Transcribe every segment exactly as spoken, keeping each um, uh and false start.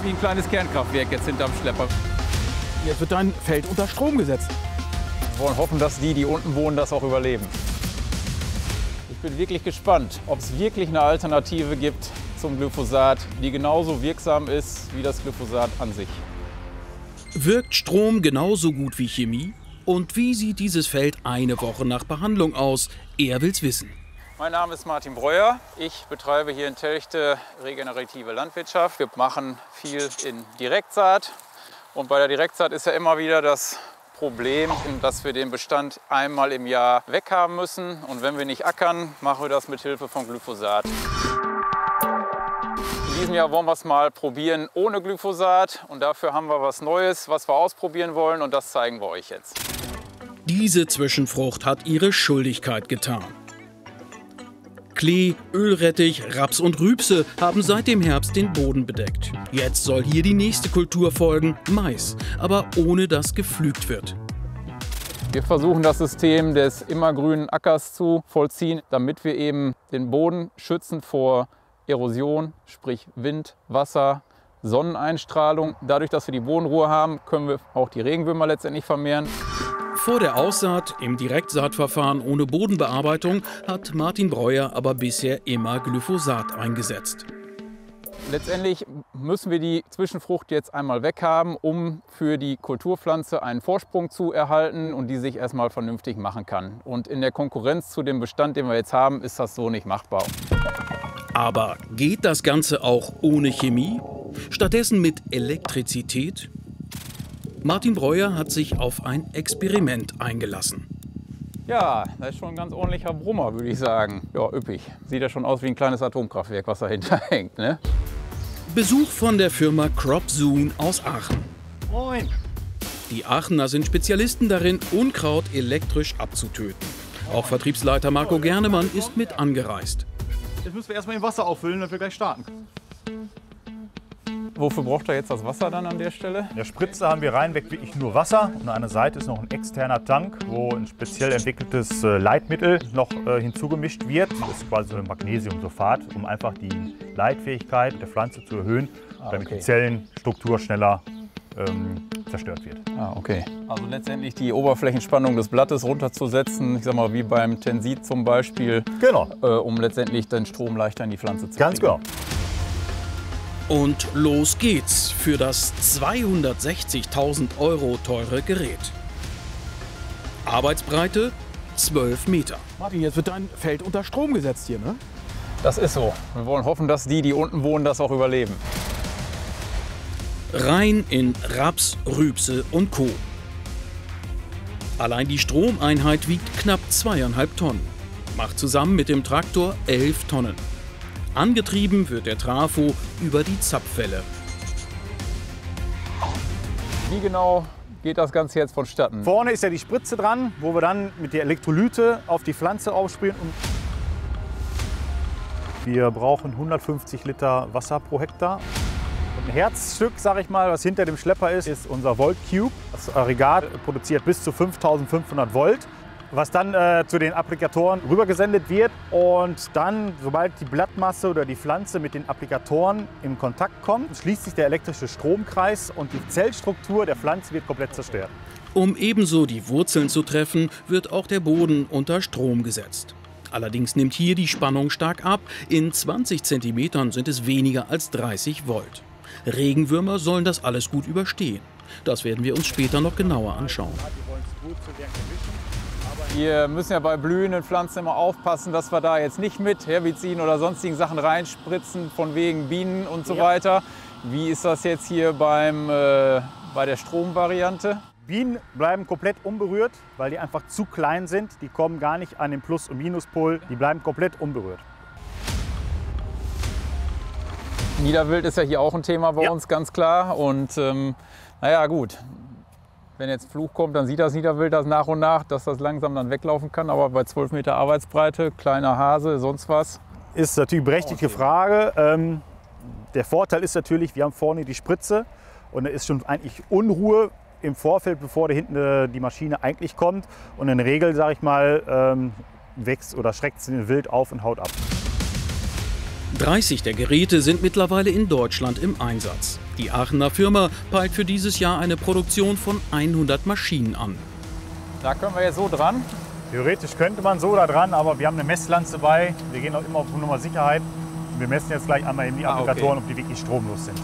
wie ein kleines Kernkraftwerk jetzt hinterm Schlepper. Jetzt wird dein Feld unter Strom gesetzt. Wir wollen hoffen, dass die, die unten wohnen, das auch überleben. Ich bin wirklich gespannt, ob es wirklich eine Alternative gibt zum Glyphosat, die genauso wirksam ist wie das Glyphosat an sich. Wirkt Strom genauso gut wie Chemie? Und wie sieht dieses Feld eine Woche nach Behandlung aus? Er will's wissen. Mein Name ist Martin Breuer. Ich betreibe hier in Telchte regenerative Landwirtschaft. Wir machen viel in Direktsaat. Und bei der Direktsaat ist ja immer wieder das Problem, dass wir den Bestand einmal im Jahr weghaben müssen. Und wenn wir nicht ackern, machen wir das mit Hilfe von Glyphosat. In diesem Jahr wollen wir es mal probieren ohne Glyphosat. Und dafür haben wir was Neues, was wir ausprobieren wollen. Und das zeigen wir euch jetzt. Diese Zwischenfrucht hat ihre Schuldigkeit getan. Klee, Ölrettich, Raps und Rübse haben seit dem Herbst den Boden bedeckt. Jetzt soll hier die nächste Kultur folgen, Mais, aber ohne dass gepflügt wird. Wir versuchen das System des immergrünen Ackers zu vollziehen, damit wir eben den Boden schützen vor Erosion, sprich Wind, Wasser, Sonneneinstrahlung. Dadurch, dass wir die Bodenruhe haben, können wir auch die Regenwürmer letztendlich vermehren. Vor der Aussaat im Direktsaatverfahren ohne Bodenbearbeitung hat Martin Breuer aber bisher immer Glyphosat eingesetzt. Letztendlich müssen wir die Zwischenfrucht jetzt einmal weghaben, um für die Kulturpflanze einen Vorsprung zu erhalten und die sich erstmal vernünftig machen kann. Und in der Konkurrenz zu dem Bestand, den wir jetzt haben, ist das so nicht machbar. Aber geht das Ganze auch ohne Chemie? Stattdessen mit Elektrizität? Martin Breuer hat sich auf ein Experiment eingelassen. Ja, das ist schon ein ganz ordentlicher Brummer, würde ich sagen. Ja, üppig. Sieht ja schon aus wie ein kleines Atomkraftwerk, was dahinter hängt, ne? Besuch von der Firma CropZoon aus Aachen. Moin. Die Aachener sind Spezialisten darin, Unkraut elektrisch abzutöten. Auch Vertriebsleiter Marco Gernemann ist mit angereist. Jetzt müssen wir erstmal Wasser auffüllen, damit wir gleich starten. Wofür braucht er jetzt das Wasser dann an der Stelle? In der Spritze haben wir reinweg wirklich nur Wasser. Und an der Seite ist noch ein externer Tank, wo ein speziell entwickeltes Leitmittel noch hinzugemischt wird. Das ist quasi so ein Magnesiumsulfat, um einfach die Leitfähigkeit der Pflanze zu erhöhen, Ah, damit okay. die Zellenstruktur schneller ähm, zerstört wird. Ah, okay. Also letztendlich die Oberflächenspannung des Blattes runterzusetzen, ich sag mal wie beim Tensit zum Beispiel, Genau, äh, um letztendlich den Strom leichter in die Pflanze zu ganz kriegen. genau. Und los geht's für das zweihundertsechzigtausend Euro teure Gerät. Arbeitsbreite zwölf Meter. Martin, jetzt wird dein Feld unter Strom gesetzt hier, ne? Das ist so. Wir wollen hoffen, dass die, die unten wohnen, das auch überleben. Rein in Raps, Rübse und Co. Allein die Stromeinheit wiegt knapp zweieinhalb Tonnen. Macht zusammen mit dem Traktor elf Tonnen. Angetrieben wird der Trafo über die Zapfwelle. Wie genau geht das Ganze jetzt vonstatten? Vorne ist ja die Spritze dran, wo wir dann mit der Elektrolyte auf die Pflanze aufsprühen. Und wir brauchen hundertfünfzig Liter Wasser pro Hektar. Und ein Herzstück, sage ich mal, was hinter dem Schlepper ist, ist unser Volt Cube. Das Aggregat produziert bis zu fünftausendfünfhundert Volt, was dann äh, zu den Applikatoren rübergesendet wird. Und dann, sobald die Blattmasse oder die Pflanze mit den Applikatoren in Kontakt kommt, schließt sich der elektrische Stromkreis und die Zellstruktur der Pflanze wird komplett zerstört. Um ebenso die Wurzeln zu treffen, wird auch der Boden unter Strom gesetzt. Allerdings nimmt hier die Spannung stark ab. In zwanzig Zentimetern sind es weniger als dreißig Volt. Regenwürmer sollen das alles gut überstehen. Das werden wir uns später noch genauer anschauen. Wir müssen ja bei blühenden Pflanzen immer aufpassen, dass wir da jetzt nicht mit Herbiziden oder sonstigen Sachen reinspritzen, von wegen Bienen und so Ja. weiter. Wie ist das jetzt hier beim, äh, bei der Stromvariante? Bienen bleiben komplett unberührt, weil die einfach zu klein sind. Die kommen gar nicht an den Plus- und Minuspol. Die bleiben komplett unberührt. Niederwild ist ja hier auch ein Thema bei Ja. uns, ganz klar. Und ähm, naja, gut. Wenn jetzt Fluch kommt, dann sieht das Niederwild das nach und nach, dass das langsam dann weglaufen kann. Aber bei zwölf Meter Arbeitsbreite, kleiner Hase, sonst was. Ist natürlich eine berechtigte Frage. Ähm, der Vorteil ist natürlich, wir haben vorne die Spritze und da ist schon eigentlich Unruhe im Vorfeld, bevor da hinten äh, die Maschine eigentlich kommt. Und in der Regel, sage ich mal, ähm, wächst oder schreckt es den Wild auf und haut ab. dreißig der Geräte sind mittlerweile in Deutschland im Einsatz. Die Aachener Firma peilt für dieses Jahr eine Produktion von hundert Maschinen an. Da können wir jetzt so dran. Theoretisch könnte man so da dran, aber wir haben eine Messlanze dabei. Wir gehen auch immer auf Nummer Sicherheit. Wir messen jetzt gleich einmal eben die Ah, Applikatoren, okay. ob die wirklich stromlos sind.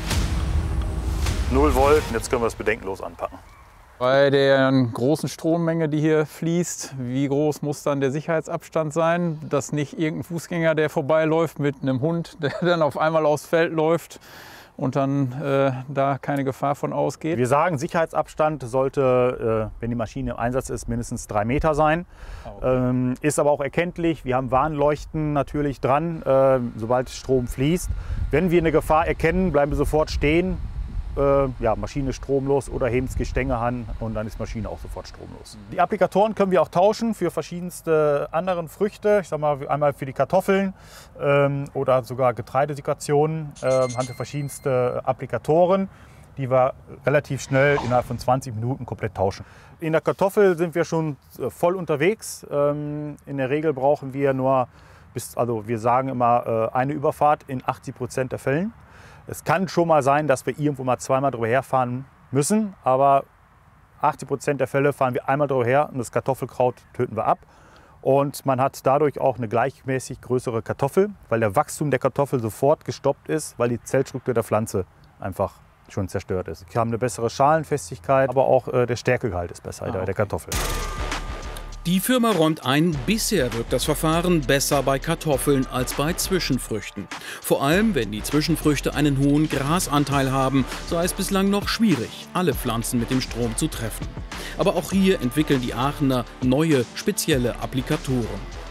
null Volt, und jetzt können wir es bedenkenlos anpacken. Bei der großen Strommenge, die hier fließt, wie groß muss dann der Sicherheitsabstand sein, dass nicht irgendein Fußgänger, der vorbeiläuft mit einem Hund, der dann auf einmal aufs Feld läuft und dann äh, da keine Gefahr von ausgeht? Wir sagen, Sicherheitsabstand sollte, äh, wenn die Maschine im Einsatz ist, mindestens drei Meter sein. Okay. Ähm, ist aber auch erkenntlich. Wir haben Warnleuchten natürlich dran, äh, sobald Strom fließt. Wenn wir eine Gefahr erkennen, bleiben wir sofort stehen. Äh, ja, Maschine stromlos oder heben das Gestänge an und dann ist Maschine auch sofort stromlos. Mhm. Die Applikatoren können wir auch tauschen für verschiedenste anderen Früchte. Ich sag mal, einmal für die Kartoffeln ähm, oder sogar Getreidesituationen äh, haben wir verschiedenste Applikatoren, die wir relativ schnell innerhalb von zwanzig Minuten komplett tauschen. In der Kartoffel sind wir schon äh, voll unterwegs. Ähm, in der Regel brauchen wir nur, bis, also wir sagen immer äh, eine Überfahrt in achtzig Prozent der Fällen. Es kann schon mal sein, dass wir irgendwo mal zweimal drüber herfahren müssen, aber achtzig Prozent der Fälle fahren wir einmal drüber her und das Kartoffelkraut töten wir ab. Und man hat dadurch auch eine gleichmäßig größere Kartoffel, weil der Wachstum der Kartoffel sofort gestoppt ist, weil die Zellstruktur der Pflanze einfach schon zerstört ist. Wir haben eine bessere Schalenfestigkeit, aber auch äh, der Stärkegehalt ist besser Ah, okay. der Kartoffel. Die Firma räumt ein, bisher wirkt das Verfahren besser bei Kartoffeln als bei Zwischenfrüchten. Vor allem, wenn die Zwischenfrüchte einen hohen Grasanteil haben, sei es bislang noch schwierig, alle Pflanzen mit dem Strom zu treffen. Aber auch hier entwickeln die Aachener neue, spezielle Applikatoren.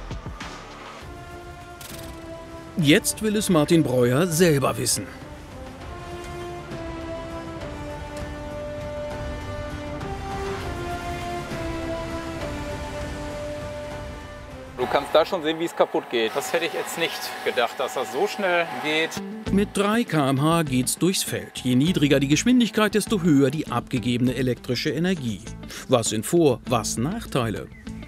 Jetzt will es Martin Breuer selber wissen. Du kannst da schon sehen, wie es kaputt geht. Das hätte ich jetzt nicht gedacht, dass das so schnell geht. Mit drei Kilometer pro Stunde geht's durchs Feld. Je niedriger die Geschwindigkeit, desto höher die abgegebene elektrische Energie. Was sind Vor-, was Nachteile?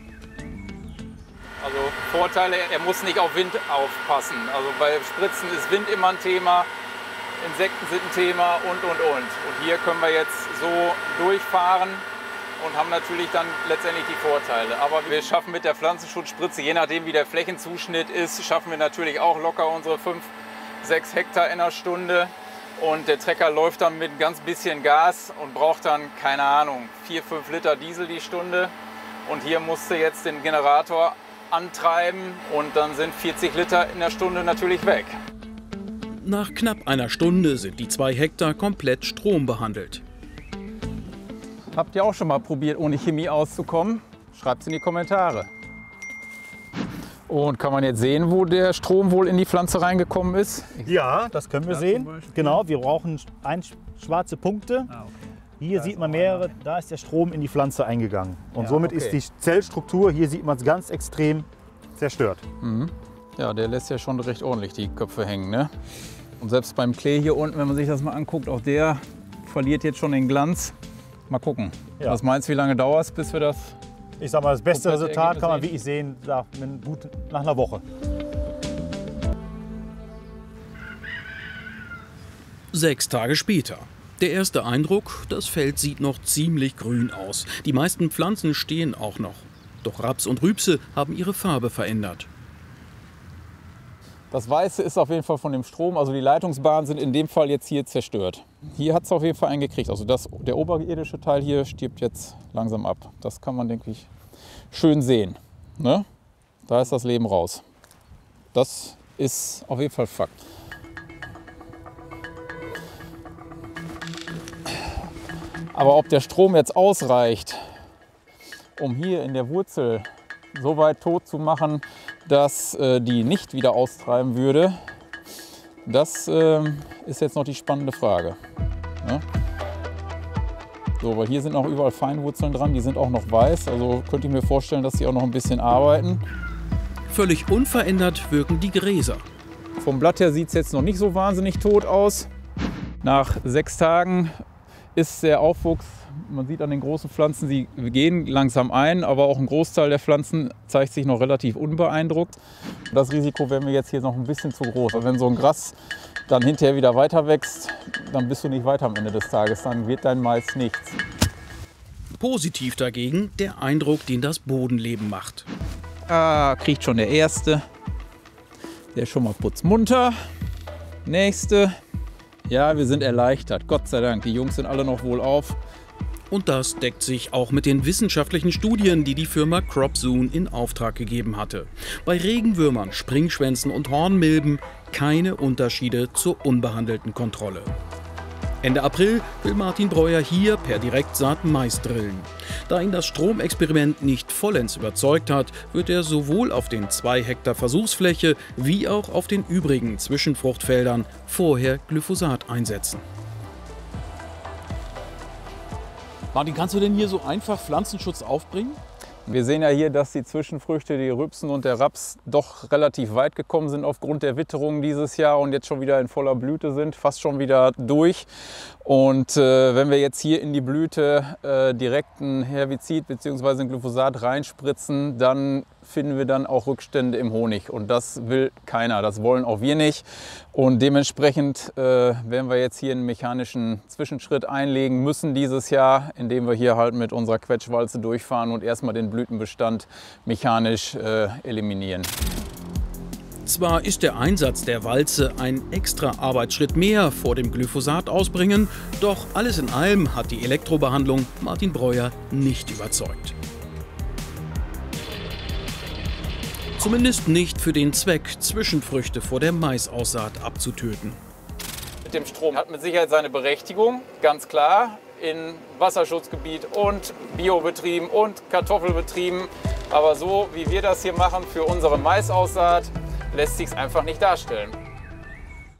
Also Vorteile, er muss nicht auf Wind aufpassen. Also bei Spritzen ist Wind immer ein Thema, Insekten sind ein Thema und, und, und. Und hier können wir jetzt so durchfahren und haben natürlich dann letztendlich die Vorteile. Aber wir schaffen mit der Pflanzenschutzspritze, je nachdem wie der Flächenzuschnitt ist, schaffen wir natürlich auch locker unsere fünf, sechs Hektar in einer Stunde. Und der Trecker läuft dann mit ein ganz bisschen Gas und braucht dann, keine Ahnung, vier, fünf Liter Diesel die Stunde. Und hier musste jetzt den Generator antreiben und dann sind vierzig Liter in der Stunde natürlich weg. Nach knapp einer Stunde sind die zwei Hektar komplett strombehandelt. Habt ihr auch schon mal probiert, ohne Chemie auszukommen? Schreibt es in die Kommentare. Und kann man jetzt sehen, wo der Strom wohl in die Pflanze reingekommen ist? Ja, das können wir sehen. Genau, wir brauchen ein, schwarze Punkte. Hier sieht man mehrere, da ist der Strom in die Pflanze eingegangen. Und Ja, somit okay. ist die Zellstruktur, hier sieht man es ganz extrem zerstört. Ja, der lässt ja schon recht ordentlich die Köpfe hängen, ne? Und selbst beim Klee hier unten, wenn man sich das mal anguckt, auch der verliert jetzt schon den Glanz. Mal gucken. Ja. Was meinst du, wie lange dauert es, bis wir das... Ich sag mal, das beste Komplette Resultat kann man Ergebnis wirklich sehen nach, gut, nach einer Woche. Sechs Tage später. Der erste Eindruck, das Feld sieht noch ziemlich grün aus. Die meisten Pflanzen stehen auch noch. Doch Raps und Rübse haben ihre Farbe verändert. Das Weiße ist auf jeden Fall von dem Strom, also die Leitungsbahnen sind in dem Fall jetzt hier zerstört. Hier hat es auf jeden Fall einen gekriegt. Also das, der oberirdische Teil hier stirbt jetzt langsam ab. Das kann man, denke ich, schön sehen. Ne? Da ist das Leben raus. Das ist auf jeden Fall Fakt. Aber ob der Strom jetzt ausreicht, um hier in der Wurzel so weit tot zu machen, dass äh, die nicht wieder austreiben würde, das äh, ist jetzt noch die spannende Frage. Ja? So, weil hier sind noch überall Feinwurzeln dran, die sind auch noch weiß, also könnte ich mir vorstellen, dass sie auch noch ein bisschen arbeiten. Völlig unverändert wirken die Gräser. Vom Blatt her sieht es jetzt noch nicht so wahnsinnig tot aus. Nach sechs Tagen ist der Aufwuchs, man sieht an den großen Pflanzen, sie gehen langsam ein, aber auch ein Großteil der Pflanzen zeigt sich noch relativ unbeeindruckt. Das Risiko wäre mir jetzt hier noch ein bisschen zu groß. Wenn so ein Gras dann hinterher wieder weiter wächst, dann bist du nicht weiter am Ende des Tages, dann wird dein Mais nichts. Positiv dagegen der Eindruck, den das Bodenleben macht. Ah, kriegt schon der Erste. Der ist schon mal putzmunter. Nächste. Ja, wir sind erleichtert. Gott sei Dank, die Jungs sind alle noch wohlauf. Und das deckt sich auch mit den wissenschaftlichen Studien, die die Firma CropZoon in Auftrag gegeben hatte. Bei Regenwürmern, Springschwänzen und Hornmilben keine Unterschiede zur unbehandelten Kontrolle. Ende April will Martin Breuer hier per Direktsaat Mais drillen. Da ihn das Stromexperiment nicht vollends überzeugt hat, wird er sowohl auf den zwei Hektar Versuchsfläche wie auch auf den übrigen Zwischenfruchtfeldern vorher Glyphosat einsetzen. Martin, kannst du denn hier so einfach Pflanzenschutz aufbringen? Wir sehen ja hier, dass die Zwischenfrüchte, die Rübsen und der Raps, doch relativ weit gekommen sind aufgrund der Witterung dieses Jahr und jetzt schon wieder in voller Blüte sind, fast schon wieder durch. Und äh, wenn wir jetzt hier in die Blüte äh, direkt ein Herbizid bzw. ein Glyphosat reinspritzen, dann finden wir dann auch Rückstände im Honig. Und das will keiner, das wollen auch wir nicht. Und dementsprechend äh, werden wir jetzt hier einen mechanischen Zwischenschritt einlegen müssen dieses Jahr, indem wir hier halt mit unserer Quetschwalze durchfahren und erstmal den Blütenbestand mechanisch äh, eliminieren. Zwar ist der Einsatz der Walze ein extra Arbeitsschritt mehr vor dem Glyphosat ausbringen, doch alles in allem hat die Elektrobehandlung Martin Breuer nicht überzeugt. Zumindest nicht für den Zweck, Zwischenfrüchte vor der Maisaussaat abzutöten. Mit dem Strom hat mit Sicherheit seine Berechtigung, ganz klar, in Wasserschutzgebiet und Biobetrieben und Kartoffelbetrieben. Aber so wie wir das hier machen für unsere Maisaussaat, lässt sich es einfach nicht darstellen.